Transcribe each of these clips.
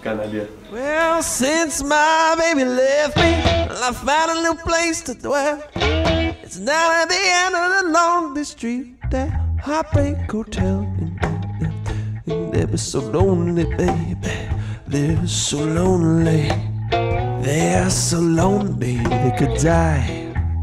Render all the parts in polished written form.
Kanadie. Well, since my baby left me, I found a new place to dwell. It's down at the end of the lonely street, that Heartbreak Hotel. And they were so lonely, baby. They're so lonely. They're so lonely they could die.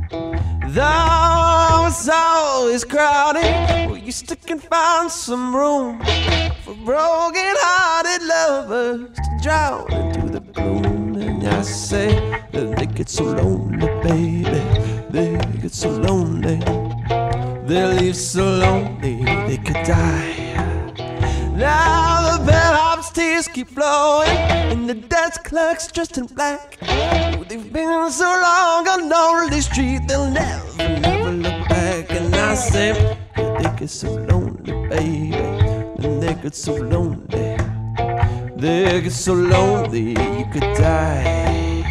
Though it's always crowded, well, you still can find some room for broken-hearted lovers to drown into the gloom. And I say that they get so lonely, baby. They get so lonely. They leave so lonely they could die. Now the bellhop's tears keep flowing, and the desk clerk's dressed in black. They've been so long on lonely street, they'll never look back. And I say that they get so lonely, baby. And they get so lonely. They get so lonely you could die.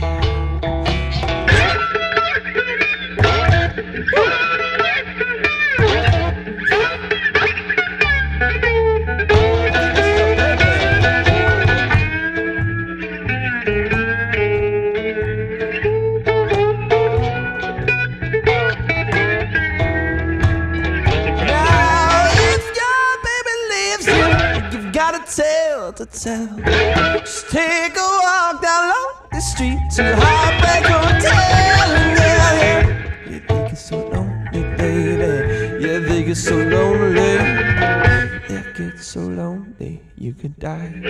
To tell, just take a walk down the street to Heartbreak Hotel. Yeah, you think it's so lonely, baby. Yeah, they get so lonely. They get so lonely you could die.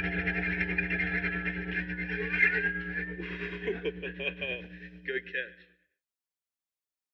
Good catch.